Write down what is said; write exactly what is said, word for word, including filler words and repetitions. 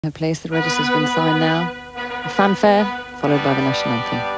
Her place, the register's been signed now. A fanfare, followed by the national anthem.